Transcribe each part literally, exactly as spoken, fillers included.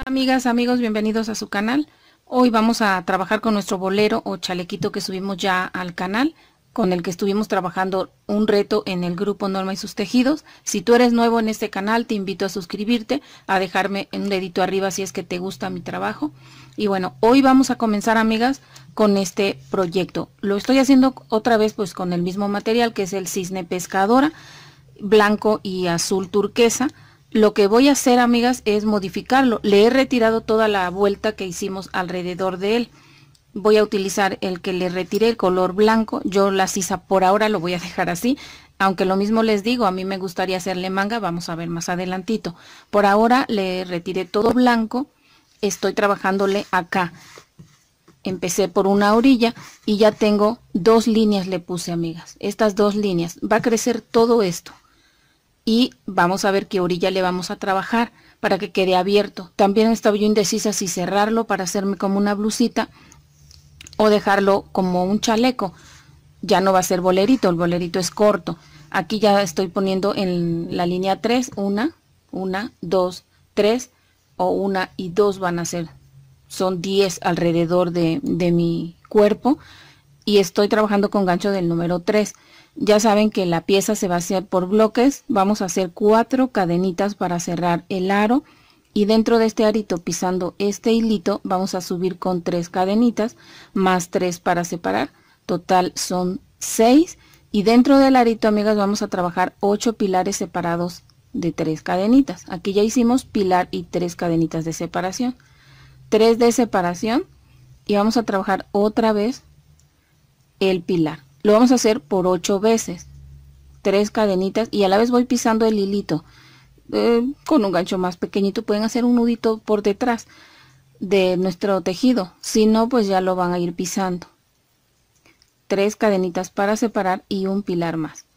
Amigas, amigos, bienvenidos a su canal. Hoy vamos a trabajar con nuestro bolero o chalequito que subimos ya al canal, con el que estuvimos trabajando un reto en el grupo Norma y sus tejidos. Si tú eres nuevo en este canal, te invito a suscribirte, a dejarme un dedito arriba si es que te gusta mi trabajo. Y bueno, hoy vamos a comenzar, amigas, con este proyecto. Lo estoy haciendo otra vez pues con el mismo material, que es el cisne pescadora, blanco y azul turquesa. Lo que voy a hacer, amigas, es modificarlo. Le he retirado toda la vuelta que hicimos alrededor de él. Voy a utilizar el que le retiré, el color blanco. Yo la sisa por ahora lo voy a dejar así, aunque lo mismo les digo, a mí me gustaría hacerle manga, vamos a ver más adelantito. Por ahora le retiré todo blanco, estoy trabajándole acá. Empecé por una orilla y ya tengo dos líneas, le puse, amigas. Estas dos líneas, va a crecer todo esto. Y vamos a ver qué orilla le vamos a trabajar para que quede abierto. También estaba yo indecisa si cerrarlo para hacerme como una blusita o dejarlo como un chaleco. Ya no va a ser bolerito, el bolerito es corto. Aquí ya estoy poniendo en la línea tres, una, una, dos, tres, o una y dos van a ser. Son diez alrededor de, de mi cuerpo y estoy trabajando con gancho del número tres. Ya saben que la pieza se va a hacer por bloques. Vamos a hacer cuatro cadenitas para cerrar el aro. Y dentro de este arito, pisando este hilito, vamos a subir con tres cadenitas, más tres para separar. Total son seis. Y dentro del arito, amigas, vamos a trabajar ocho pilares separados de tres cadenitas. Aquí ya hicimos pilar y tres cadenitas de separación. tres de separación. Y vamos a trabajar otra vez el pilar. Lo vamos a hacer por ocho veces, tres cadenitas, y a la vez voy pisando el hilito. Eh, con un gancho más pequeñito pueden hacer un nudito por detrás de nuestro tejido, si no pues ya lo van a ir pisando. Tres cadenitas para separar y un pilar más.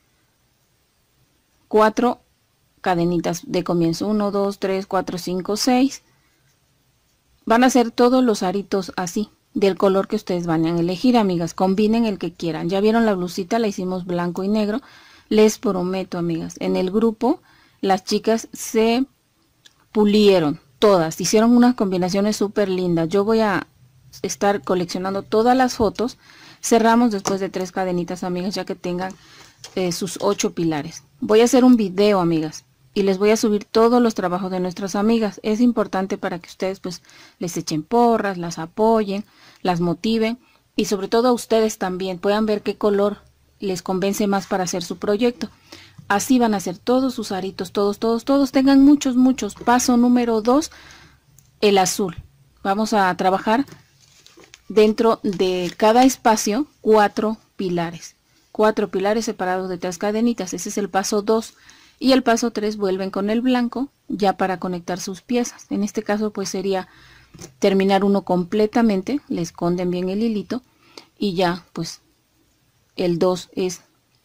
Cuatro cadenitas de comienzo, uno, dos, tres, cuatro, cinco, seis. Van a hacer todos los aritos así, del color que ustedes van a elegir, amigas. Combinen el que quieran. Ya vieron la blusita, la hicimos blanco y negro. Les prometo, amigas, en el grupo las chicas se pulieron todas, hicieron unas combinaciones súper lindas. Yo voy a estar coleccionando todas las fotos. Cerramos después de tres cadenitas, amigas, ya que tengan eh, sus ocho pilares. Voy a hacer un video, amigas, y les voy a subir todos los trabajos de nuestras amigas. Es importante para que ustedes pues les echen porras, las apoyen, las motiven, y sobre todo a ustedes también puedan ver qué color les convence más para hacer su proyecto. Así van a hacer todos sus aritos, todos, todos, todos. Tengan muchos, muchos. Paso número dos, el azul. Vamos a trabajar dentro de cada espacio cuatro pilares. Cuatro pilares separados de tres cadenitas. Ese es el paso dos. Y el paso tres vuelven con el blanco ya para conectar sus piezas. En este caso pues sería terminar uno completamente, le esconden bien el hilito y ya pues el dos es,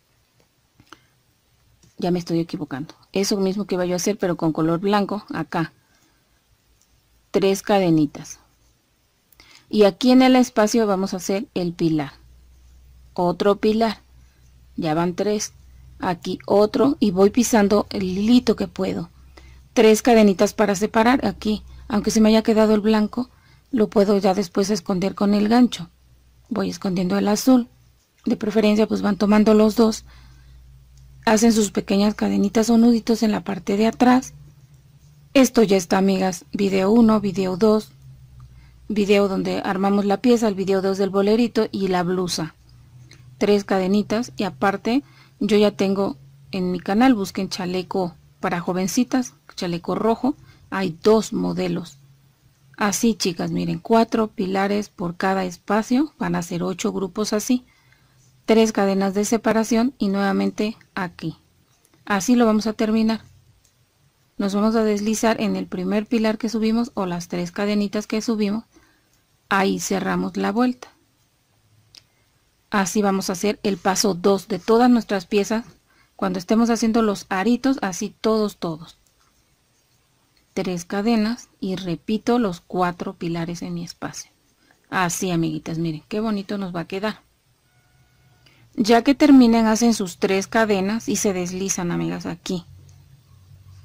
ya me estoy equivocando, eso mismo que iba yo a hacer pero con color blanco. Acá tres cadenitas y aquí en el espacio vamos a hacer el pilar, otro pilar, ya van tres. Aquí otro y voy pisando el hilito que puedo. Tres cadenitas para separar. Aquí, aunque se me haya quedado el blanco, lo puedo ya después esconder con el gancho. Voy escondiendo el azul. De preferencia pues van tomando los dos. Hacen sus pequeñas cadenitas o nuditos en la parte de atrás. Esto ya está, amigas. Video uno, video dos. Video donde armamos la pieza, el video dos del bolerito y la blusa. Tres cadenitas y aparte yo ya tengo en mi canal, busquen chaleco para jovencitas, chaleco rojo, hay dos modelos. Así, chicas, miren, cuatro pilares por cada espacio, van a ser ocho grupos así, tres cadenas de separación y nuevamente aquí. Así lo vamos a terminar. Nos vamos a deslizar en el primer pilar que subimos o las tres cadenitas que subimos, ahí cerramos la vuelta. Así vamos a hacer el paso dos de todas nuestras piezas. Cuando estemos haciendo los aritos, así todos, todos. Tres cadenas y repito los cuatro pilares en mi espacio. Así, amiguitas, miren qué bonito nos va a quedar. Ya que terminen, hacen sus tres cadenas y se deslizan, amigas, aquí.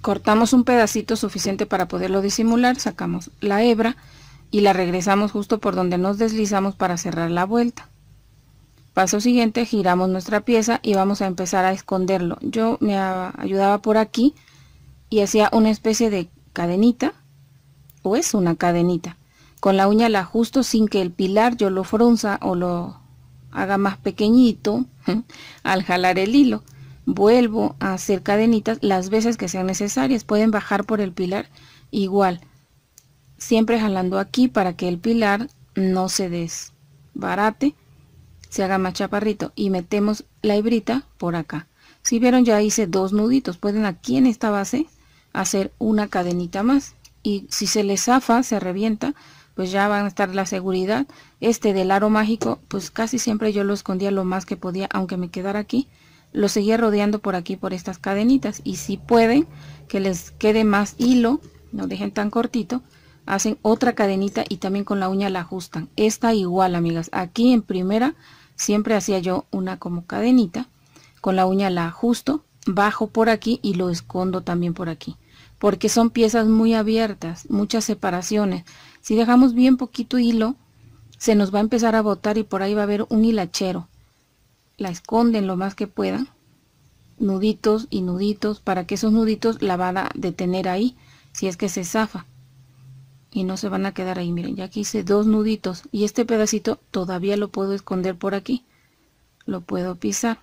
cortamos un pedacito suficiente para poderlo disimular, sacamos la hebra y la regresamos justo por donde nos deslizamos para cerrar la vuelta. Paso siguiente, giramos nuestra pieza y vamos a empezar a esconderlo. Yo me ayudaba por aquí y hacía una especie de cadenita, o es una cadenita. Con la uña la ajusto sin que el pilar yo lo frunza o lo haga más pequeñito al jalar el hilo. Vuelvo a hacer cadenitas las veces que sean necesarias. Pueden bajar por el pilar igual, siempre jalando aquí para que el pilar no se desbarate, se haga más chaparrito, y metemos la hebrita por acá. Si vieron, ya hice dos nuditos. Pueden aquí en esta base hacer una cadenita más, y si se les zafa, se revienta, pues ya van a estar la seguridad. Este del aro mágico, pues casi siempre yo lo escondía lo más que podía, aunque me quedara aquí. Lo seguía rodeando por aquí por estas cadenitas, y si pueden que les quede más hilo, no dejen tan cortito, hacen otra cadenita y también con la uña la ajustan. Esta igual, amigas, aquí en primera siempre hacía yo una como cadenita, con la uña la ajusto, bajo por aquí y lo escondo también por aquí, porque son piezas muy abiertas, muchas separaciones. Si dejamos bien poquito hilo, se nos va a empezar a botar y por ahí va a haber un hilachero. La esconden lo más que puedan, nuditos y nuditos, para que esos nuditos la van a detener ahí si es que se zafa y no se van a quedar ahí. Miren, ya aquí hice dos nuditos y este pedacito todavía lo puedo esconder por aquí, lo puedo pisar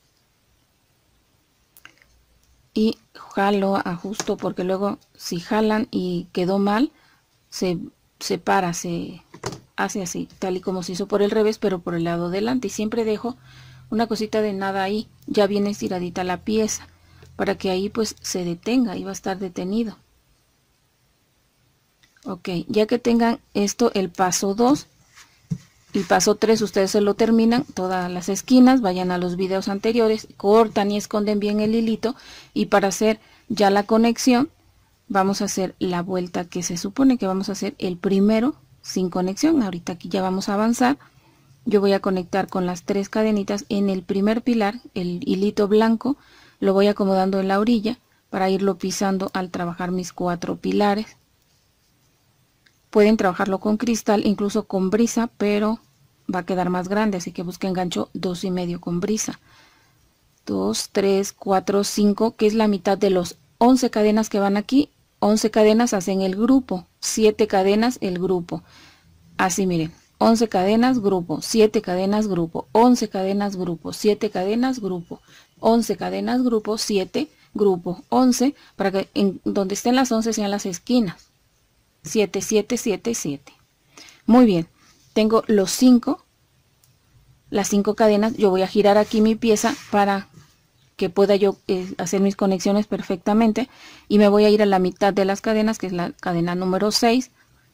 y jalo, ajusto, porque luego si jalan y quedó mal, se separa, se hace así, tal y como se hizo por el revés, pero por el lado delante. Y siempre dejo una cosita de nada ahí, ya viene estiradita la pieza, para que ahí pues se detenga, y va a estar detenido. Ok, ya que tengan esto, el paso dos y paso tres, ustedes se lo terminan, todas las esquinas, vayan a los videos anteriores, cortan y esconden bien el hilito, y para hacer ya la conexión, vamos a hacer la vuelta que se supone que vamos a hacer el primero sin conexión. Ahorita aquí ya vamos a avanzar. Yo voy a conectar con las tres cadenitas en el primer pilar, el hilito blanco, lo voy acomodando en la orilla para irlo pisando al trabajar mis cuatro pilares. Pueden trabajarlo con cristal, incluso con brisa, pero va a quedar más grande, así que busquen gancho dos y medio con brisa. dos, tres, cuatro, cinco, que es la mitad de los once cadenas que van aquí. once cadenas hacen el grupo, siete cadenas el grupo. Así miren, once cadenas grupo, siete cadenas grupo, once cadenas grupo, siete cadenas grupo, once cadenas grupo, siete grupo, once, para que en donde estén las once sean las esquinas. siete, siete, siete, siete. Muy bien, tengo los cinco, las cinco cadenas. Yo voy a girar aquí mi pieza para que pueda yo eh, hacer mis conexiones perfectamente, y me voy a ir a la mitad de las cadenas, que es la cadena número seis,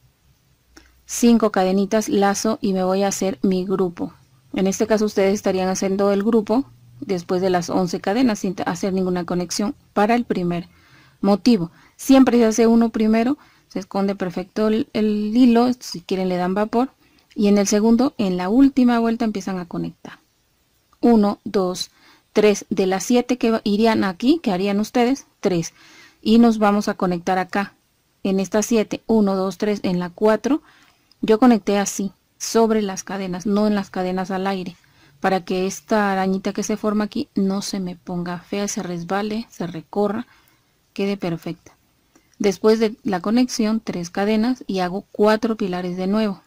cinco cadenitas, lazo, y me voy a hacer mi grupo. En este caso ustedes estarían haciendo el grupo después de las once cadenas sin hacer ninguna conexión para el primer motivo. Siempre se hace uno primero, se esconde perfecto el, el hilo, si quieren le dan vapor, y en el segundo, en la última vuelta, empiezan a conectar. uno, dos, tres, de las siete que irían aquí, que harían ustedes, tres, y nos vamos a conectar acá, en estas siete, uno, dos, tres, en la cuatro, yo conecté así, sobre las cadenas, no en las cadenas al aire, para que esta arañita que se forma aquí no se me ponga fea, se resbale, se recorra, quede perfecta. Después de la conexión, tres cadenas y hago cuatro pilares de nuevo.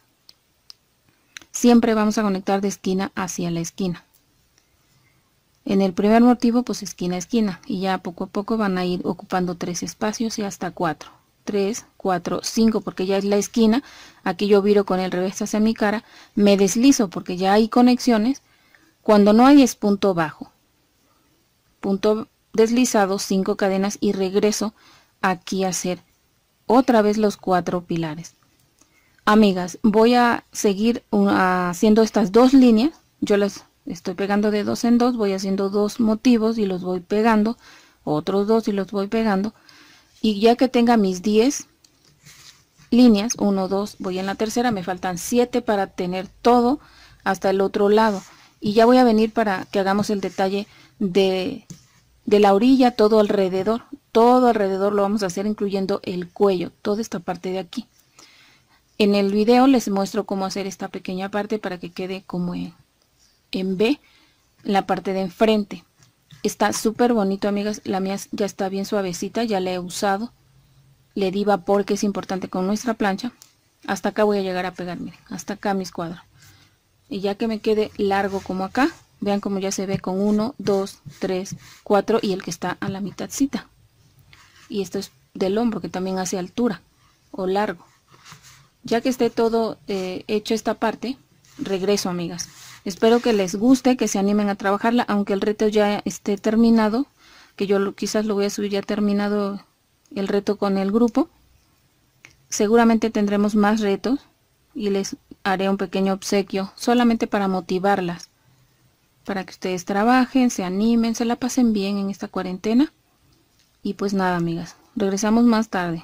Siempre vamos a conectar de esquina hacia la esquina. En el primer motivo, pues esquina a esquina, y ya poco a poco van a ir ocupando tres espacios y hasta cuatro. tres, cuatro, cinco, porque ya es la esquina. Aquí yo viro con el revés hacia mi cara, me deslizo porque ya hay conexiones. Cuando no hay es punto bajo, punto deslizado, cinco cadenas, y regreso aquí a hacer otra vez los cuatro pilares. Amigas, voy a seguir uh, haciendo estas dos líneas. Yo las estoy pegando de dos en dos, voy haciendo dos motivos y los voy pegando, otros dos y los voy pegando, y ya que tenga mis diez líneas, uno, dos, voy en la tercera, me faltan siete para tener todo hasta el otro lado, y ya voy a venir para que hagamos el detalle de, de la orilla, todo alrededor. todo alrededor lo vamos a hacer, incluyendo el cuello, toda esta parte de aquí. En el video les muestro cómo hacer esta pequeña parte para que quede como en, en V, la parte de enfrente. Está súper bonito, amigas. La mía ya está bien suavecita, ya la he usado. Le di vapor, que es importante con nuestra plancha. Hasta acá voy a llegar a pegar, miren, hasta acá mis cuadros. Y ya que me quede largo como acá, vean cómo ya se ve con uno, dos, tres, cuatro y el que está a la mitadcita. Y esto es del hombro, que también hace altura o largo. Ya que esté todo eh, hecho esta parte, regreso, amigas. Espero que les guste, que se animen a trabajarla, aunque el reto ya esté terminado, que yo lo, quizás lo voy a subir ya terminado el reto con el grupo. Seguramente tendremos más retos y les haré un pequeño obsequio solamente para motivarlas, para que ustedes trabajen, se animen, se la pasen bien en esta cuarentena. Y pues nada, amigas, regresamos más tarde.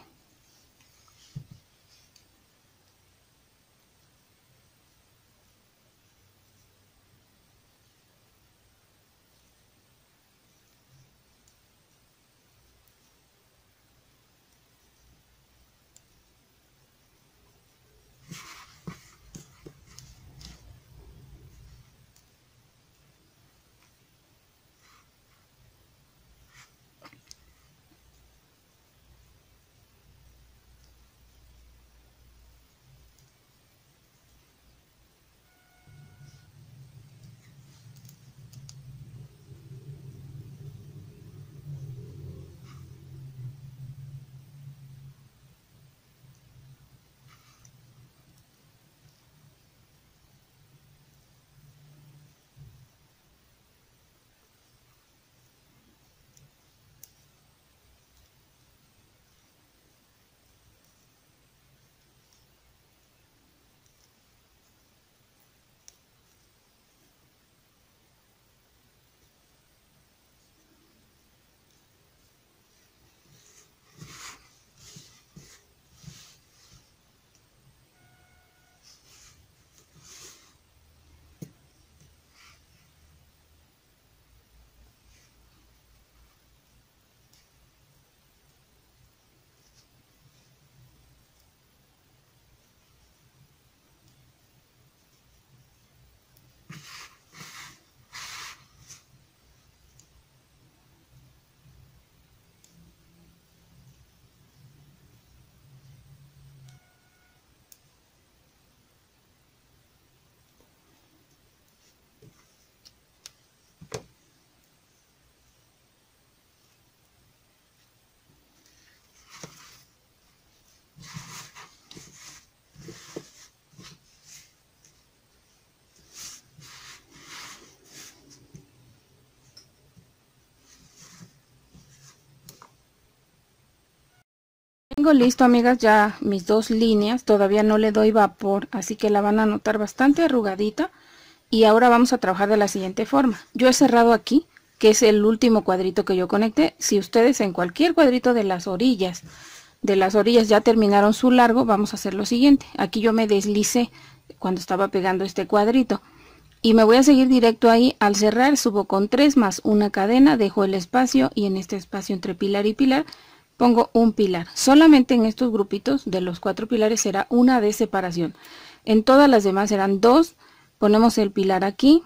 Tengo listo, amigas, ya mis dos líneas. Todavía no le doy vapor, así que la van a notar bastante arrugadita. Y ahora vamos a trabajar de la siguiente forma. Yo he cerrado aquí, que es el último cuadrito que yo conecté. Si ustedes en cualquier cuadrito de las orillas, de las orillas ya terminaron su largo, vamos a hacer lo siguiente. Aquí yo me deslicé cuando estaba pegando este cuadrito. Y me voy a seguir directo ahí. Al cerrar subo con tres más una cadena, dejo el espacio y en este espacio entre pilar y pilar pongo un pilar. Solamente en estos grupitos de los cuatro pilares será una de separación. En todas las demás serán dos. Ponemos el pilar aquí,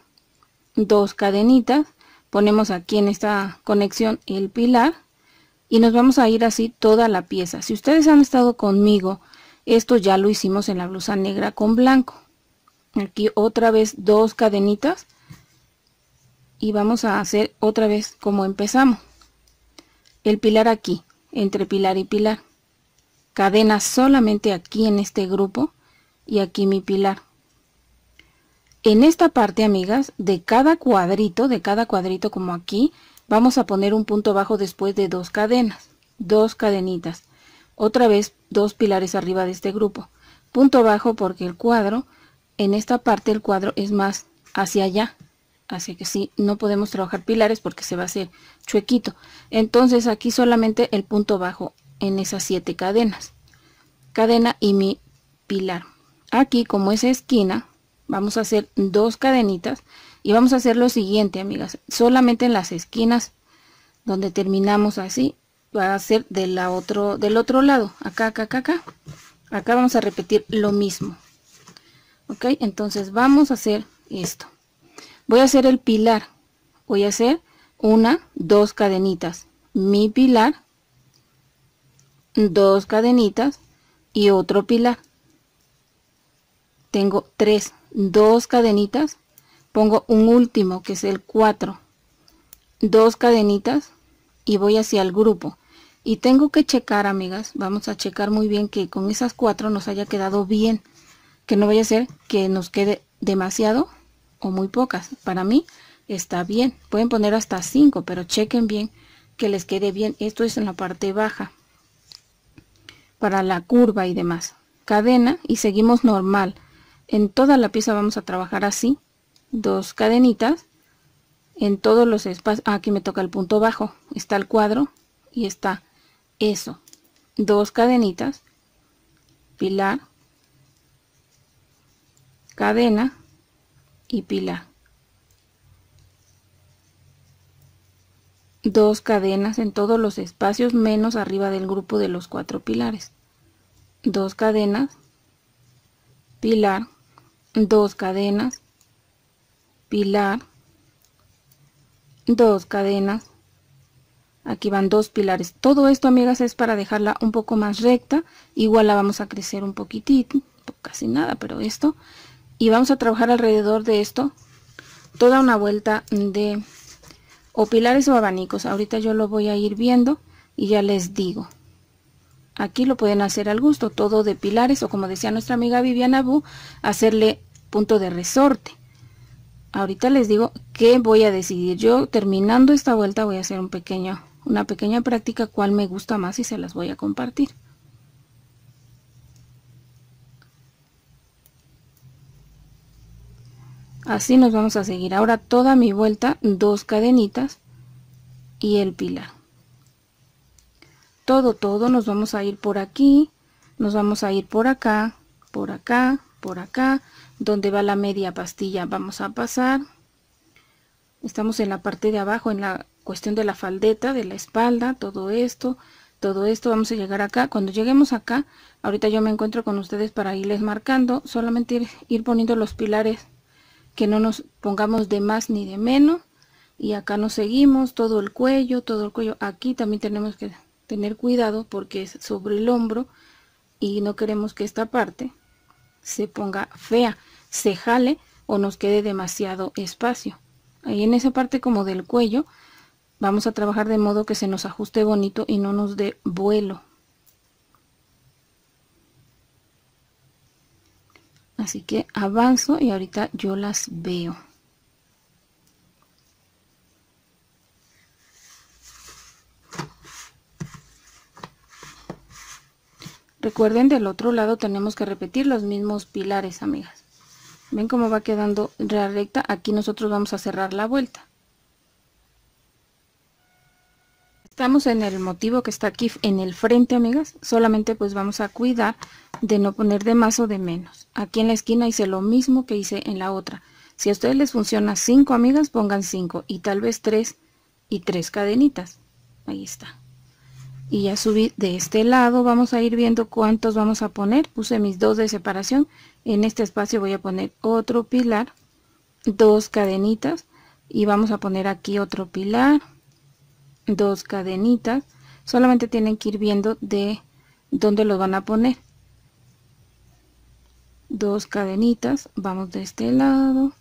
dos cadenitas, ponemos aquí en esta conexión el pilar y nos vamos a ir así toda la pieza. Si ustedes han estado conmigo, esto ya lo hicimos en la blusa negra con blanco. Aquí otra vez dos cadenitas y vamos a hacer otra vez como empezamos. El pilar aquí, entre pilar y pilar, cadena solamente aquí en este grupo y aquí mi pilar. En esta parte, amigas, de cada cuadrito, de cada cuadrito como aquí, vamos a poner un punto bajo después de dos cadenas, dos cadenitas, otra vez dos pilares arriba de este grupo, punto bajo porque el cuadro, en esta parte el cuadro es más hacia allá, así que sí, no podemos trabajar pilares porque se va a hacer chuequito. Entonces aquí solamente el punto bajo en esas siete cadenas, cadena y mi pilar. Aquí como es esquina, vamos a hacer dos cadenitas y vamos a hacer lo siguiente, amigas, solamente en las esquinas donde terminamos así, va a ser de la otro, del otro lado, acá, acá, acá, acá. Acá vamos a repetir lo mismo. Ok, entonces vamos a hacer esto. Voy a hacer el pilar. Voy a hacer una, dos cadenitas. Mi pilar, dos cadenitas y otro pilar. Tengo tres, dos cadenitas. Pongo un último que es el cuatro. Dos cadenitas y voy hacia el grupo. Y tengo que checar, amigas, vamos a checar muy bien que con esas cuatro nos haya quedado bien, que no vaya a ser que nos quede demasiado o muy pocas. Para mí está bien, pueden poner hasta cinco, pero chequen bien que les quede bien. Esto es en la parte baja para la curva y demás. Cadena y seguimos normal. En toda la pieza vamos a trabajar así, dos cadenitas en todos los espacios. Ah, aquí me toca el punto bajo, está el cuadro y está eso, dos cadenitas, pilar, cadena y pilar, dos cadenas en todos los espacios menos arriba del grupo de los cuatro pilares, dos cadenas, pilar, dos cadenas, pilar, dos cadenas. Aquí van dos pilares. Todo esto, amigas, es para dejarla un poco más recta. Igual la vamos a crecer un poquitito, casi nada, pero esto. Y vamos a trabajar alrededor de esto toda una vuelta de o pilares o abanicos. Ahorita yo lo voy a ir viendo y ya les digo. Aquí lo pueden hacer al gusto, todo de pilares o, como decía nuestra amiga Viviana Bu, hacerle punto de resorte. Ahorita les digo qué voy a decidir. Yo, terminando esta vuelta, voy a hacer un pequeño, una pequeña práctica cuál me gusta más y se las voy a compartir. Así nos vamos a seguir. Ahora toda mi vuelta, dos cadenitas y el pilar. Todo, todo nos vamos a ir por aquí, nos vamos a ir por acá, por acá, por acá. Donde va la media pastilla vamos a pasar. Estamos en la parte de abajo, en la cuestión de la faldeta, de la espalda, todo esto, todo esto. Vamos a llegar acá. Cuando lleguemos acá, ahorita yo me encuentro con ustedes para irles marcando. Solamente ir, ir poniendo los pilares, que no nos pongamos de más ni de menos. Y acá nos seguimos, todo el cuello, todo el cuello. Aquí también tenemos que tener cuidado porque es sobre el hombro y no queremos que esta parte se ponga fea, se jale o nos quede demasiado espacio. Ahí en esa parte como del cuello vamos a trabajar de modo que se nos ajuste bonito y no nos dé vuelo. Así que avanzo y ahorita yo las veo. Recuerden, del otro lado tenemos que repetir los mismos pilares, amigas. Ven cómo va quedando la recta. Aquí nosotros vamos a cerrar la vuelta. Estamos en el motivo que está aquí en el frente, amigas. Solamente pues vamos a cuidar de no poner de más o de menos. Aquí en la esquina hice lo mismo que hice en la otra. Si a ustedes les funciona cinco, amigas, pongan cinco y tal vez tres y tres cadenitas. Ahí está. Y ya subí de este lado. Vamos a ir viendo cuántos vamos a poner. Puse mis dos de separación. En este espacio voy a poner otro pilar, dos cadenitas, y vamos a poner aquí otro pilar, dos cadenitas. Solamente tienen que ir viendo de dónde los van a poner. Dos cadenitas. Vamos de este lado.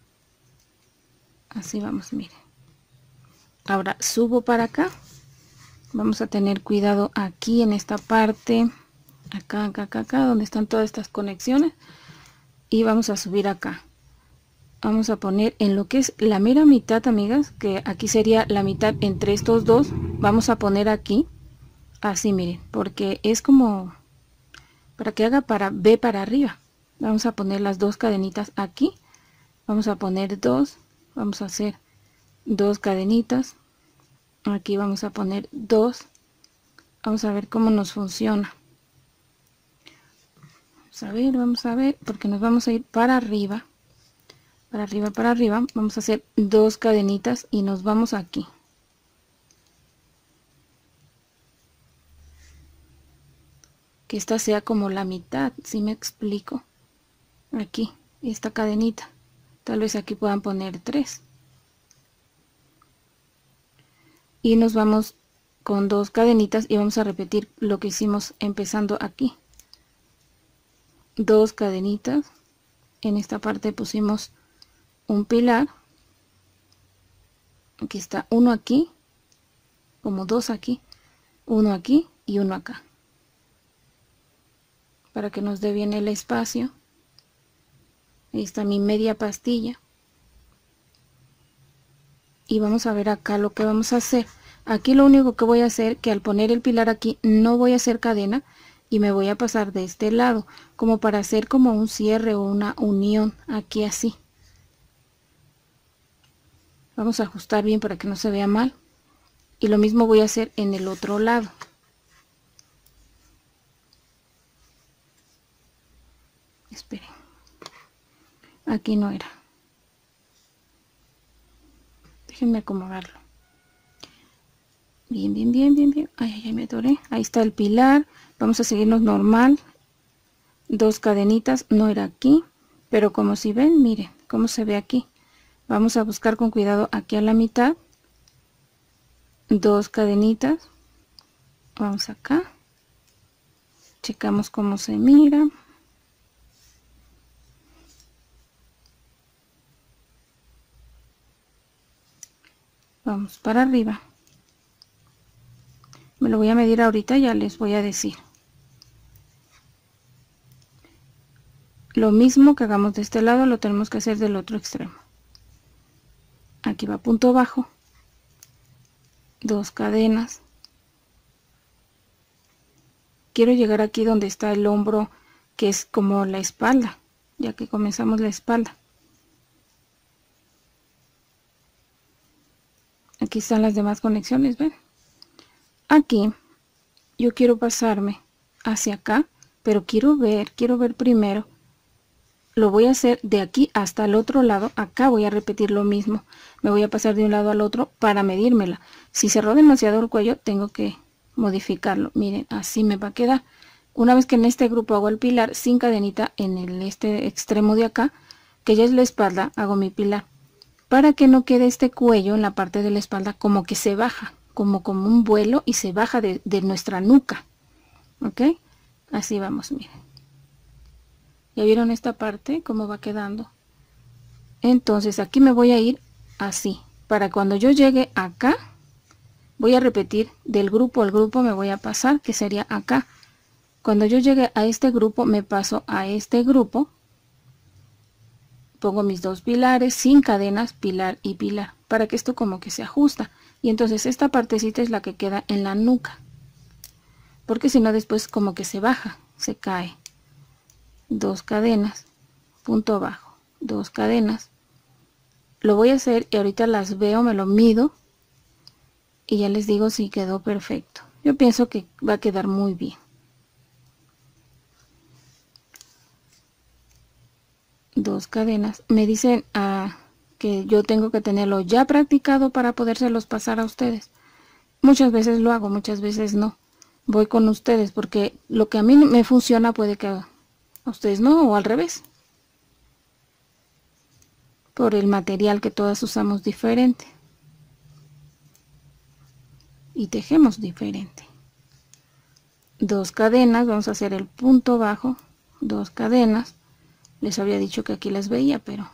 Así vamos, miren. Ahora subo para acá. Vamos a tener cuidado aquí en esta parte, acá, acá, acá, acá, donde están todas estas conexiones. Y vamos a subir acá. Vamos a poner en lo que es la mera mitad, amigas, que aquí sería la mitad entre estos dos. Vamos a poner aquí, así miren, porque es como para que haga para B para arriba. Vamos a poner las dos cadenitas aquí. Vamos a poner dos, vamos a hacer dos cadenitas. Aquí vamos a poner dos. Vamos a ver cómo nos funciona. Vamos a ver, vamos a ver, porque nos vamos a ir para arriba. Para arriba, para arriba. Vamos a hacer dos cadenitas y nos vamos aquí. que esta sea como la mitad, si me explico. Aquí, esta cadenita. Tal vez aquí puedan poner tres. Y nos vamos con dos cadenitas y vamos a repetir lo que hicimos empezando aquí. Dos cadenitas. En esta parte pusimos un pilar. Aquí está uno aquí, como dos aquí, uno aquí y uno acá. Para que nos dé bien el espacio. Ahí está mi media pastilla. Y vamos a ver acá lo que vamos a hacer. Aquí lo único que voy a hacer, que al poner el pilar aquí no voy a hacer cadena y me voy a pasar de este lado, como para hacer como un cierre o una unión aquí así. Vamos a ajustar bien para que no se vea mal. Y lo mismo voy a hacer en el otro lado. Esperen. Aquí no era. Déjenme acomodarlo. Bien, bien, bien, bien, bien. Ay, ay, ay, me atoré. Ahí está el pilar. Vamos a seguirnos normal. Dos cadenitas. No era aquí. Pero como si ven, miren cómo se ve aquí. Vamos a buscar con cuidado aquí a la mitad. Dos cadenitas. Vamos acá. Checamos cómo se mira. Vamos para arriba. Me lo voy a medir ahorita, ya les voy a decir. Lo mismo que hagamos de este lado, lo tenemos que hacer del otro extremo. Aquí va punto bajo. Dos cadenas. Quiero llegar aquí donde está el hombro, que es como la espalda, ya que comenzamos la espalda. Aquí están las demás conexiones, ¿ven? Aquí yo quiero pasarme hacia acá, pero quiero ver, quiero ver primero. Lo voy a hacer de aquí hasta el otro lado. Acá voy a repetir lo mismo. Me voy a pasar de un lado al otro para medírmela. Si cerró demasiado el cuello, tengo que modificarlo. Miren, así me va a quedar. Una vez que en este grupo hago el pilar sin cadenita en el este extremo de acá, que ya es la espalda, hago mi pilar. Para que no quede este cuello en la parte de la espalda como que se baja, como, como un vuelo y se baja de, de nuestra nuca. ¿Ok? Así vamos, miren. ¿Ya vieron esta parte? Cómo va quedando. Entonces aquí me voy a ir así. Para cuando yo llegue acá, voy a repetir del grupo al grupo, me voy a pasar, que sería acá. Cuando yo llegue a este grupo, me paso a este grupo. Pongo mis dos pilares sin cadenas, pilar y pilar, para que esto como que se ajusta. Y entonces esta partecita es la que queda en la nuca. Porque si no después como que se baja, se cae. Dos cadenas, punto bajo, dos cadenas. Lo voy a hacer y ahorita las veo, me lo mido y ya les digo si quedó perfecto. Yo pienso que va a quedar muy bien. Dos cadenas. Me dicen ah, que yo tengo que tenerlo ya practicado para podérselos pasar a ustedes. Muchas veces lo hago, muchas veces no. Voy con ustedes porque lo que a mí me funciona puede que a ustedes no, o al revés. Por el material que todas usamos diferente. Y tejemos diferente. Dos cadenas, vamos a hacer el punto bajo, dos cadenas. Les había dicho que aquí las veía, pero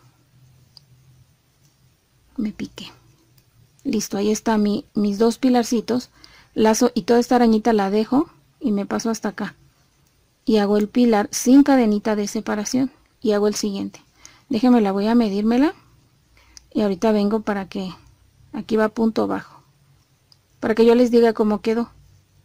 me piqué. Listo, ahí está mi, mis dos pilarcitos. Lazo y toda esta arañita la dejo y me paso hasta acá. Y hago el pilar sin cadenita de separación. Y hago el siguiente. Déjenme, la voy a medírmela. Y ahorita vengo para que... Aquí va punto bajo. Para que yo les diga cómo quedó.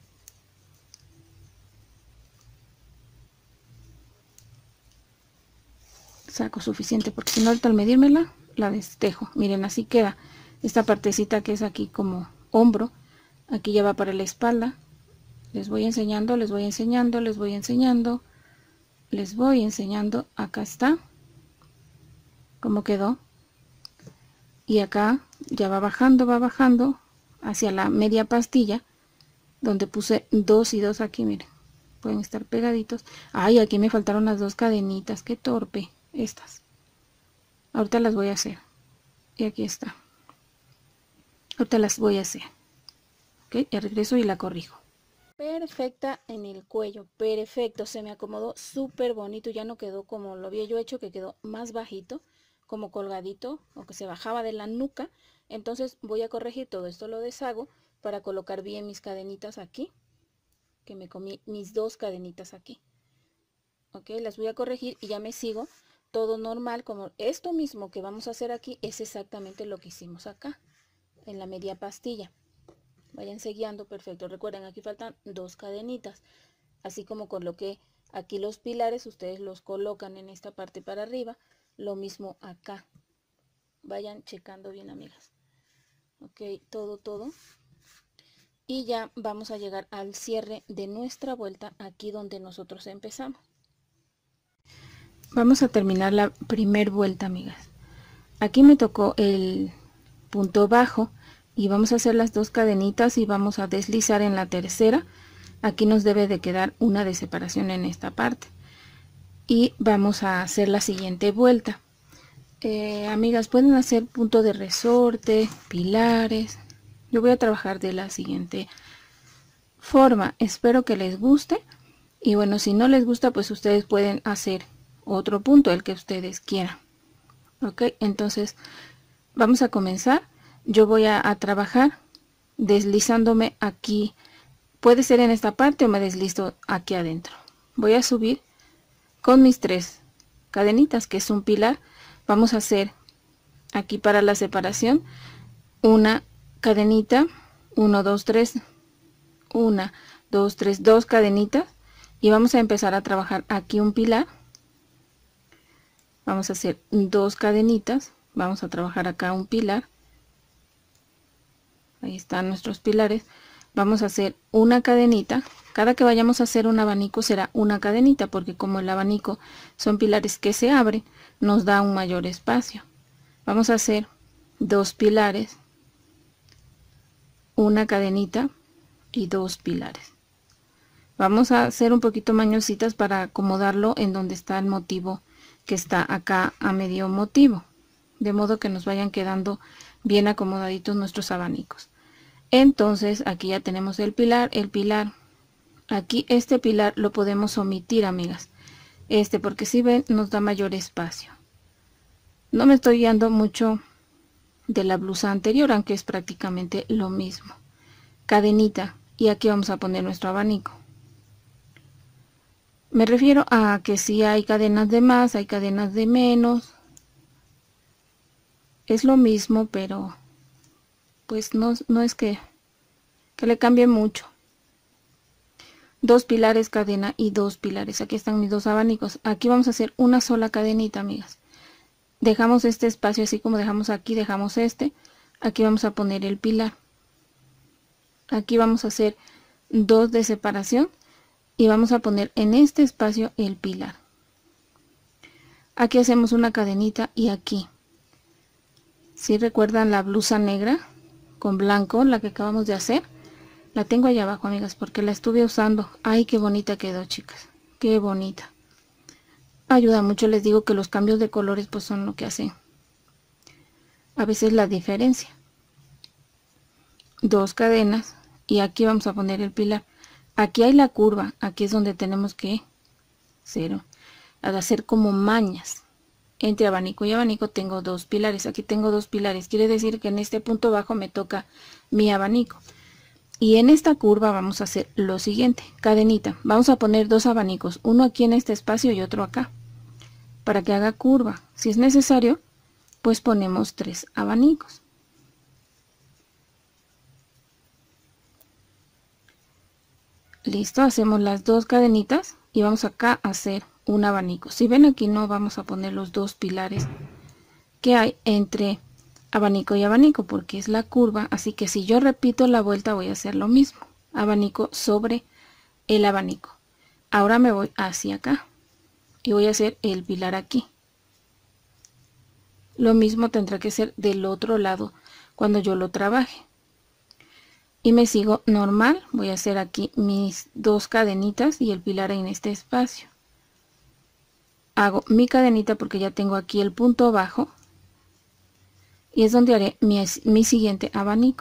Saco suficiente porque si no ahorita al medírmela la destejo. Miren, así queda. Esta partecita que es aquí como hombro. Aquí ya va para la espalda. Les voy enseñando, les voy enseñando, les voy enseñando. Les voy enseñando. Acá está. Cómo quedó. Y acá ya va bajando, va bajando hacia la media pastilla. Donde puse dos y dos aquí, miren. pueden estar pegaditos. Ay, aquí me faltaron las dos cadenitas, qué torpe. Estas ahorita las voy a hacer, y aquí está, ahorita las voy a hacer. Ok, ya regreso y la corrijo. Perfecta en el cuello, perfecto, se me acomodó súper bonito, ya no quedó como lo había yo hecho, que quedó más bajito, como colgadito, o que se bajaba de la nuca. Entonces voy a corregir todo esto, lo deshago para colocar bien mis cadenitas aquí, que me comí mis dos cadenitas aquí. Ok, las voy a corregir y ya me sigo todo normal, como esto mismo que vamos a hacer aquí es exactamente lo que hicimos acá, en la media pastilla. Váyanse guiando, perfecto. Recuerden, aquí faltan dos cadenitas. Así como coloqué aquí los pilares, ustedes los colocan en esta parte para arriba. Lo mismo acá. Vayan checando bien, amigas. Ok, todo, todo. Y ya vamos a llegar al cierre de nuestra vuelta, aquí donde nosotros empezamos. Vamos a terminar la primer vuelta, amigas. Aquí me tocó el punto bajo. Y vamos a hacer las dos cadenitas y vamos a deslizar en la tercera. Aquí nos debe de quedar una de separación en esta parte. Y vamos a hacer la siguiente vuelta. Eh, amigas, pueden hacer punto de resorte, pilares. Yo voy a trabajar de la siguiente forma. Espero que les guste. Y bueno, si no les gusta, pues ustedes pueden hacer otro punto, el que ustedes quieran. Ok, entonces vamos a comenzar. Yo voy a, a trabajar deslizándome aquí, puede ser en esta parte o me deslizo aquí adentro. Voy a subir con mis tres cadenitas, que es un pilar. Vamos a hacer aquí para la separación una cadenita, uno, dos, tres, una, dos, tres, dos cadenitas, y vamos a empezar a trabajar aquí un pilar. Vamos a hacer dos cadenitas, vamos a trabajar acá un pilar. Ahí están nuestros pilares. Vamos a hacer una cadenita. Cada que vayamos a hacer un abanico será una cadenita, porque como el abanico son pilares que se abren, nos da un mayor espacio. Vamos a hacer dos pilares, una cadenita y dos pilares. Vamos a hacer un poquito mañositas para acomodarlo en donde está el motivo, que está acá a medio motivo, de modo que nos vayan quedando bien acomodaditos nuestros abanicos. Entonces aquí ya tenemos el pilar, el pilar. Aquí este pilar lo podemos omitir, amigas. Este, porque si ven, nos da mayor espacio. No me estoy guiando mucho de la blusa anterior, aunque es prácticamente lo mismo. Cadenita, y aquí vamos a poner nuestro abanico. Me refiero a que si hay cadenas de más, hay cadenas de menos. Es lo mismo, pero pues no, no es que, que le cambie mucho. Dos pilares, cadena y dos pilares. Aquí están mis dos abanicos. Aquí vamos a hacer una sola cadenita, amigas. Dejamos este espacio así como dejamos aquí, dejamos este. Aquí vamos a poner el pilar. Aquí vamos a hacer dos de separación y vamos a poner en este espacio el pilar. Aquí hacemos una cadenita y aquí. Si recuerdan la blusa negra con blanco, la que acabamos de hacer, la tengo allá abajo, amigas, porque la estuve usando. Ay, qué bonita quedó, chicas, qué bonita. Ayuda mucho, les digo que los cambios de colores pues son lo que hacen a veces la diferencia. Dos cadenas y aquí vamos a poner el pilar. Aquí hay la curva, aquí es donde tenemos que hacer, hacer como mañas. Entre abanico y abanico tengo dos pilares. Aquí tengo dos pilares. Quiere decir que en este punto bajo me toca mi abanico. Y en esta curva vamos a hacer lo siguiente. Cadenita. Vamos a poner dos abanicos. Uno aquí en este espacio y otro acá. Para que haga curva. Si es necesario, pues ponemos tres abanicos. Listo. Hacemos las dos cadenitas. Y vamos acá a hacer un abanico. Si ven aquí no vamos a poner los dos pilares que hay entre abanico y abanico porque es la curva, así que si yo repito la vuelta voy a hacer lo mismo, abanico sobre el abanico. Ahora me voy hacia acá y voy a hacer el pilar aquí. Lo mismo tendrá que ser del otro lado cuando yo lo trabaje. y me sigo normal. Voy a hacer aquí mis dos cadenitas y el pilar en este espacio. Hago mi cadenita porque ya tengo aquí el punto bajo y es donde haré mi, mi siguiente abanico.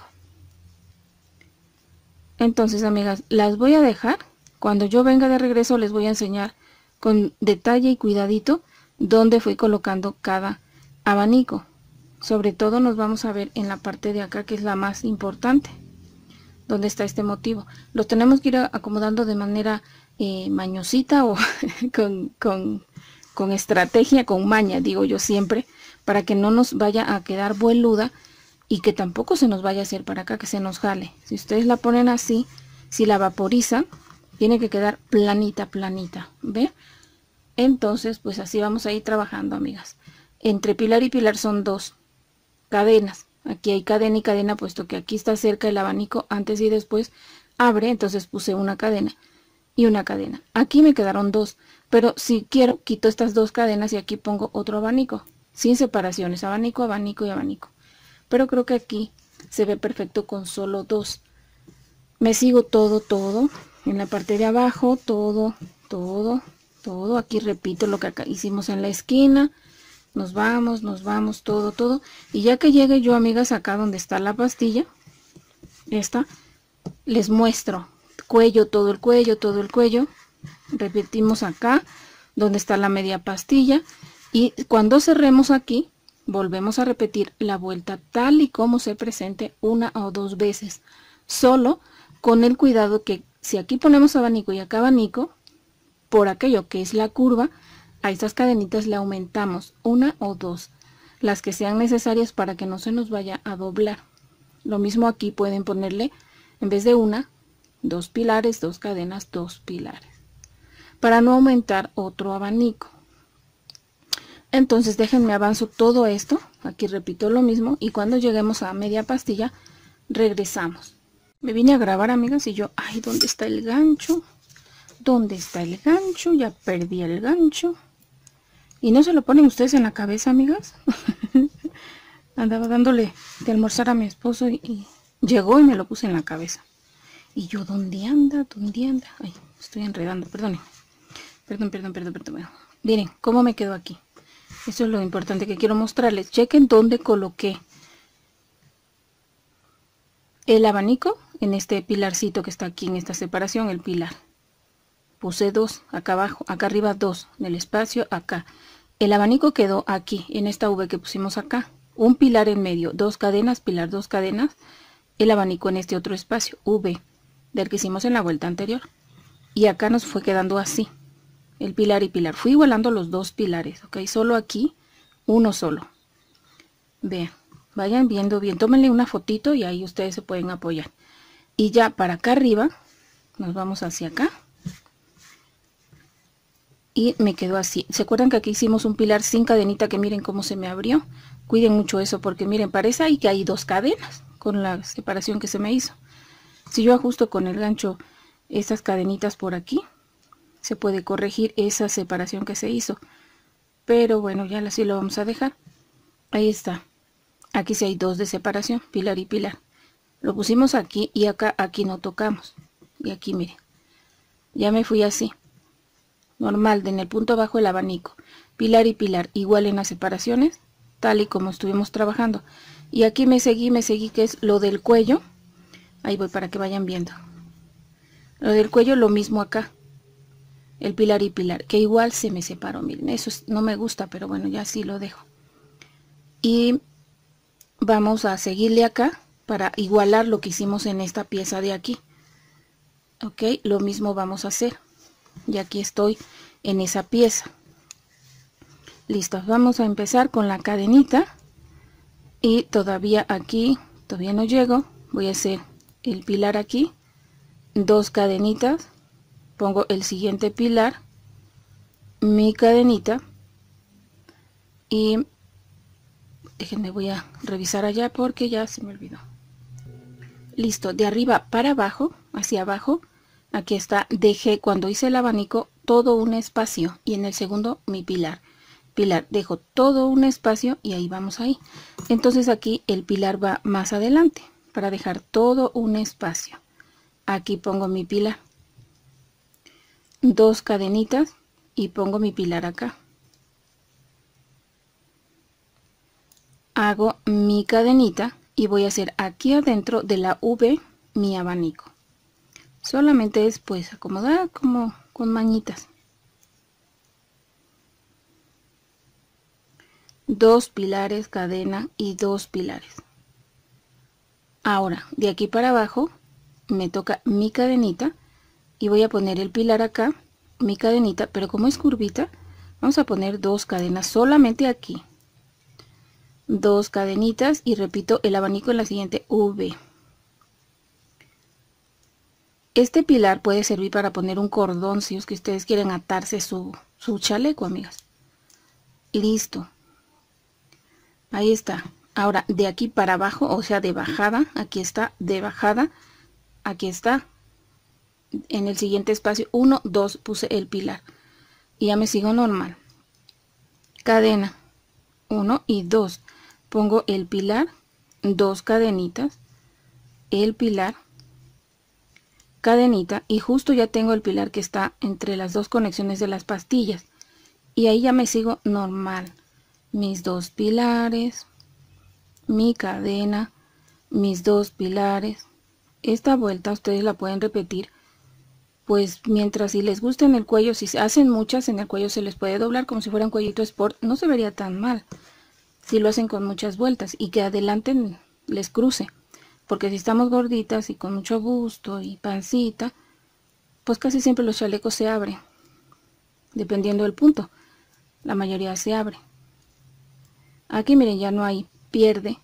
Entonces, amigas, las voy a dejar. Cuando yo venga de regreso les voy a enseñar con detalle y cuidadito dónde fui colocando cada abanico. Sobre todo nos vamos a ver en la parte de acá, que es la más importante, donde está este motivo. Lo tenemos que ir acomodando de manera eh, mañosita o con, con, con estrategia, con maña, digo yo siempre, para que no nos vaya a quedar vueluda y que tampoco se nos vaya a hacer para acá, que se nos jale. Si ustedes la ponen así, si la vaporizan, tiene que quedar planita, planita, ¿ve? Entonces, pues así vamos a ir trabajando, amigas. Entre pilar y pilar son dos cadenas. Aquí hay cadena y cadena, puesto que aquí está cerca el abanico, antes y después abre, entonces puse una cadena y una cadena. Aquí me quedaron dos, pero si quiero, quito estas dos cadenas y aquí pongo otro abanico, sin separaciones, abanico, abanico y abanico. Pero creo que aquí se ve perfecto con solo dos. Me sigo todo, todo, en la parte de abajo, todo, todo, todo. Aquí repito lo que acá hicimos en la esquina. Nos vamos, nos vamos, todo, todo. Y ya que llegue yo, amigas, acá donde está la pastilla, esta, les muestro cuello, todo el cuello, todo el cuello. Repetimos acá, donde está la media pastilla. Y cuando cerremos aquí, volvemos a repetir la vuelta tal y como se presente una o dos veces. Solo con el cuidado que si aquí ponemos abanico y acá abanico, por aquello que es la curva, a estas cadenitas le aumentamos una o dos, las que sean necesarias para que no se nos vaya a doblar. Lo mismo aquí, pueden ponerle en vez de una, dos pilares, dos cadenas, dos pilares, para no aumentar otro abanico. Entonces déjenme avanzo todo esto, aquí repito lo mismo, y cuando lleguemos a media pastilla regresamos. Me vine a grabar, amigas, y yo, ay, ¿dónde está el gancho? ¿Dónde está el gancho? Ya perdí el gancho. ¿Y no se lo ponen ustedes en la cabeza, amigas? Andaba dándole de almorzar a mi esposo y, y llegó y me lo puse en la cabeza. Y yo, ¿dónde anda? ¿Dónde anda? Ay, estoy enredando, perdón. Perdón, perdón, perdón, perdón. Miren, ¿cómo me quedó aquí? Eso es lo importante que quiero mostrarles. Chequen dónde coloqué el abanico, en este pilarcito que está aquí en esta separación, el pilar. Puse dos, acá abajo, acá arriba dos, en el espacio, acá. El abanico quedó aquí, en esta V que pusimos acá. Un pilar en medio, dos cadenas, pilar, dos cadenas. El abanico en este otro espacio, V, del que hicimos en la vuelta anterior. Y acá nos fue quedando así, el pilar y pilar. Fui igualando los dos pilares, ok, solo aquí, uno solo. Vean, vayan viendo bien, tómenle una fotito y ahí ustedes se pueden apoyar. Y ya para acá arriba, nos vamos hacia acá. Y me quedó así. ¿Se acuerdan que aquí hicimos un pilar sin cadenita? Que miren cómo se me abrió. Cuiden mucho eso porque miren, parece ahí que hay dos cadenas con la separación que se me hizo. Si yo ajusto con el gancho estas cadenitas por aquí, se puede corregir esa separación que se hizo. Pero bueno, ya así lo vamos a dejar. Ahí está. Aquí sí hay dos de separación, pilar y pilar. Lo pusimos aquí y acá, aquí no tocamos. Y aquí miren, ya me fui así. Normal, en el punto abajo el abanico, pilar y pilar, igual en las separaciones, tal y como estuvimos trabajando. Y aquí me seguí, me seguí, que es lo del cuello. Ahí voy para que vayan viendo. Lo del cuello, lo mismo acá. El pilar y pilar, que igual se me separó, miren, eso es, no me gusta, pero bueno, ya sí lo dejo. Y vamos a seguirle acá, para igualar lo que hicimos en esta pieza de aquí. Ok, lo mismo vamos a hacer. Y aquí estoy en esa pieza. Listo, vamos a empezar con la cadenita. Y todavía aquí, todavía no llego. Voy a hacer el pilar aquí. Dos cadenitas. Pongo el siguiente pilar. Mi cadenita. Y déjenme, voy a revisar allá porque ya se me olvidó. Listo, de arriba para abajo, hacia abajo. Aquí está, dejé cuando hice el abanico todo un espacio y en el segundo mi pilar. Pilar, dejo todo un espacio y ahí vamos ahí. Entonces aquí el pilar va más adelante. para dejar todo un espacio. Aquí pongo mi pilar, dos cadenitas y pongo mi pilar acá. Hago mi cadenita y voy a hacer aquí adentro de la V mi abanico. Solamente es pues acomodar como con mañitas. Dos pilares, cadena y dos pilares. Ahora de aquí para abajo me toca mi cadenita y voy a poner el pilar acá, mi cadenita, pero como es curvita, vamos a poner dos cadenas solamente aquí. Dos cadenitas y repito el abanico en la siguiente V. Este pilar puede servir para poner un cordón si es que ustedes quieren atarse su, su chaleco, amigas. Listo. Ahí está. Ahora de aquí para abajo, o sea de bajada, aquí está, de bajada, aquí está. En el siguiente espacio, uno, dos, puse el pilar. Y ya me sigo normal. Cadena, uno y dos. Pongo el pilar, dos cadenitas, el pilar, cadenita, y justo ya tengo el pilar que está entre las dos conexiones de las pastillas. Y ahí ya me sigo normal. Mis dos pilares, mi cadena, mis dos pilares. Esta vuelta ustedes la pueden repetir pues mientras si les gusta en el cuello. Si se hacen muchas en el cuello se les puede doblar como si fuera un cuellito sport, no se vería tan mal si lo hacen con muchas vueltas y que adelante les cruce, porque si estamos gorditas y con mucho busto y pancita, pues casi siempre los chalecos se abren, dependiendo del punto, la mayoría se abre. Aquí miren, ya no hay pierde,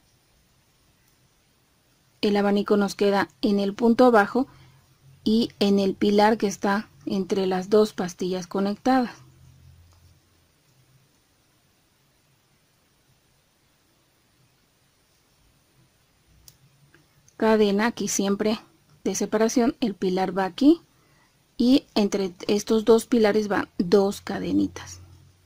el abanico nos queda en el punto abajo y en el pilar que está entre las dos pastillas conectadas. Cadena aquí siempre de separación, el pilar va aquí y entre estos dos pilares van dos cadenitas.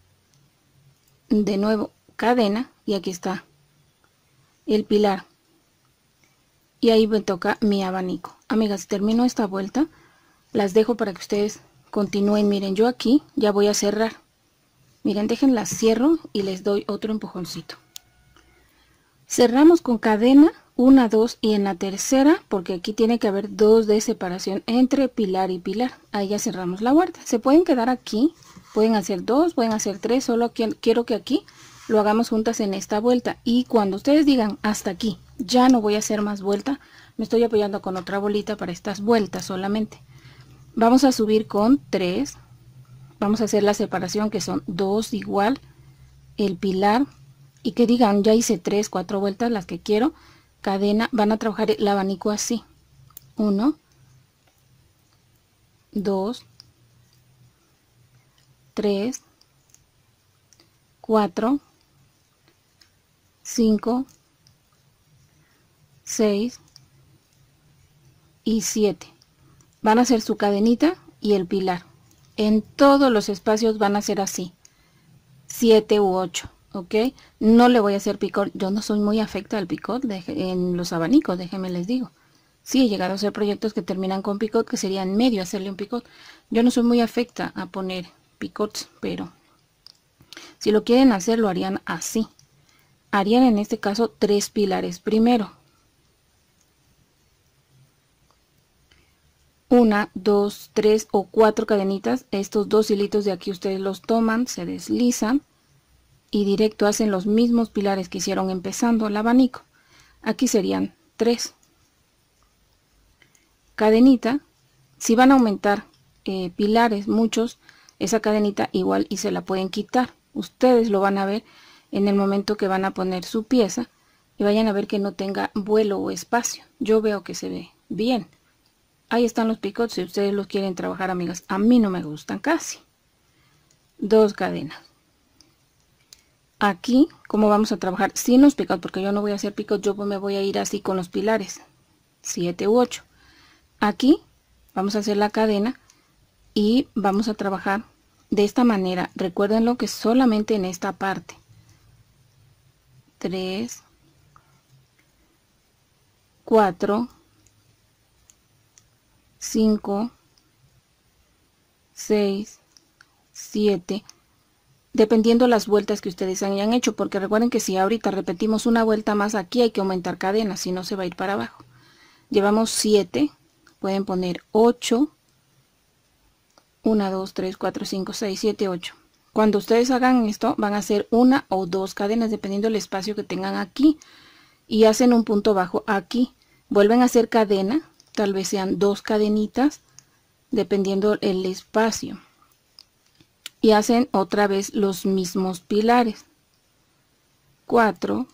De nuevo cadena y aquí está el pilar. Y ahí me toca mi abanico. Amigas, termino esta vuelta, las dejo para que ustedes continúen. Miren, yo aquí ya voy a cerrar. Miren, déjenlas, cierro y les doy otro empujoncito. Cerramos con cadena, una, dos, y en la tercera, porque aquí tiene que haber dos de separación entre pilar y pilar. Ahí ya cerramos la vuelta. Se pueden quedar aquí, pueden hacer dos, pueden hacer tres, solo quiero que aquí lo hagamos juntas en esta vuelta. Y cuando ustedes digan hasta aquí, ya no voy a hacer más vuelta, me estoy apoyando con otra bolita para estas vueltas solamente. Vamos a subir con tres, vamos a hacer la separación que son dos igual, el pilar, y que digan ya hice tres, cuatro vueltas, las que quiero. Cadena, van a trabajar el abanico así, uno, dos, tres, cuatro, cinco, seis y siete. Van a hacer su cadenita y el pilar. En todos los espacios van a ser así, siete u ocho, ¿ok? No le voy a hacer picot. Yo no soy muy afecta al picot en los abanicos, déjenme les digo. Sí, he llegado a hacer proyectos que terminan con picot, que sería en medio hacerle un picot. Yo no soy muy afecta a poner picots, pero si lo quieren hacer, lo harían así. Harían en este caso tres pilares primero. Una, dos, tres o cuatro cadenitas. Estos dos hilitos de aquí ustedes los toman, se deslizan y directo hacen los mismos pilares que hicieron empezando el abanico. Aquí serían tres. Cadenita. Si van a aumentar eh, pilares muchos, esa cadenita igual y se la pueden quitar. Ustedes lo van a ver en el momento que van a poner su pieza y vayan a ver que no tenga vuelo o espacio. Yo veo que se ve bien. Ahí están los picots si ustedes los quieren trabajar, amigas. A mí no me gustan casi. Dos cadenas. Aquí, como vamos a trabajar sin los picots, porque yo no voy a hacer picots, yo me voy a ir así con los pilares. siete u ocho. Aquí vamos a hacer la cadena y vamos a trabajar de esta manera. Recuérdenlo que solamente en esta parte. tres, cuatro, cinco, seis, siete, dependiendo las vueltas que ustedes hayan hecho, porque recuerden que si ahorita repetimos una vuelta más aquí hay que aumentar cadenas, si no se va a ir para abajo. Llevamos siete, pueden poner ocho, uno, dos, tres, cuatro, cinco, seis, siete, ocho. Cuando ustedes hagan esto van a hacer una o dos cadenas dependiendo del espacio que tengan aquí, y hacen un punto bajo aquí, vuelven a hacer cadena, tal vez sean dos cadenitas dependiendo el espacio, y hacen otra vez los mismos pilares, cuatro,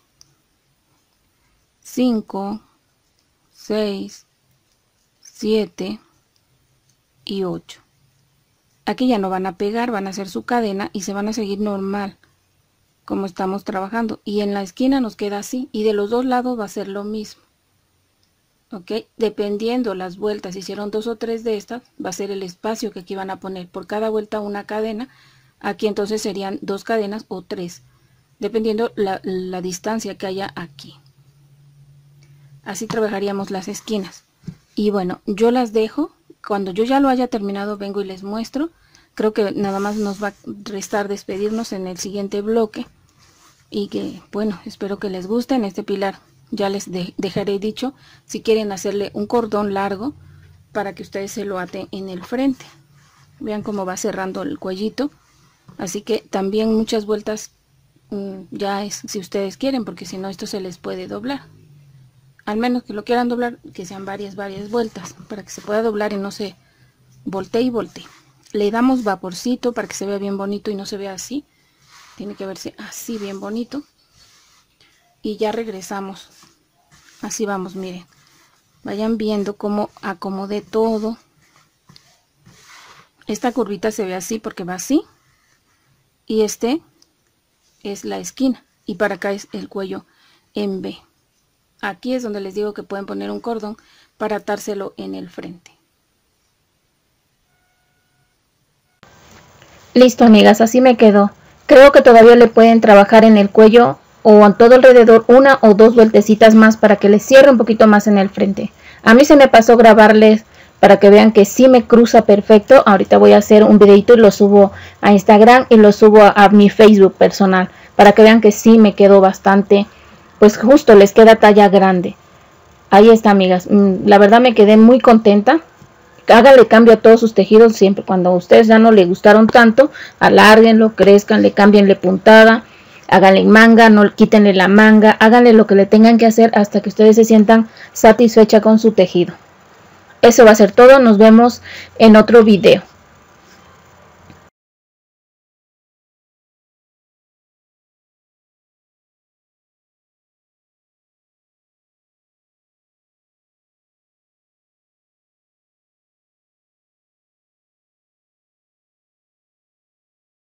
cinco, seis, siete y ocho. Aquí ya no van a pegar, van a hacer su cadena y se van a seguir normal como estamos trabajando, y en la esquina nos queda así, y de los dos lados va a ser lo mismo. Ok, dependiendo las vueltas, si hicieron dos o tres de estas, va a ser el espacio que aquí van a poner. Por cada vuelta una cadena, aquí entonces serían dos cadenas o tres, dependiendo la, la distancia que haya aquí. Así trabajaríamos las esquinas. Y bueno, yo las dejo. Cuando yo ya lo haya terminado vengo y les muestro. Creo que nada más nos va a restar despedirnos en el siguiente bloque. Y que bueno, espero que les guste. En este pilar ya les de dejaré dicho si quieren hacerle un cordón largo para que ustedes se lo aten en el frente. Vean cómo va cerrando el cuellito. Así que también muchas vueltas mmm, ya es si ustedes quieren, porque si no esto se les puede doblar. Al menos que lo quieran doblar, que sean varias, varias vueltas, para que se pueda doblar y no se voltee y voltee. Le damos vaporcito para que se vea bien bonito y no se vea así. Tiene que verse así bien bonito. Y ya regresamos. Así vamos, miren. Vayan viendo cómo acomodé todo. Esta curvita se ve así porque va así. Y este es la esquina. Y para acá es el cuello en V. Aquí es donde les digo que pueden poner un cordón para atárselo en el frente. Listo, amigas, así me quedó. Creo que todavía le pueden trabajar en el cuello o en todo alrededor una o dos vueltecitas más para que les cierre un poquito más en el frente. A mí se me pasó grabarles para que vean que sí me cruza perfecto. Ahorita voy a hacer un videito y lo subo a Instagram y lo subo a, a mi Facebook personal para que vean que sí me quedó bastante. Pues justo les queda talla grande. Ahí está, amigas. La verdad me quedé muy contenta. Háganle cambio a todos sus tejidos siempre. Cuando a ustedes ya no les gustaron tanto, alárguenlo, crezcanle, cámbienle puntada, háganle manga, no quítenle la manga, háganle lo que le tengan que hacer hasta que ustedes se sientan satisfechas con su tejido. Eso va a ser todo. Nos vemos en otro video.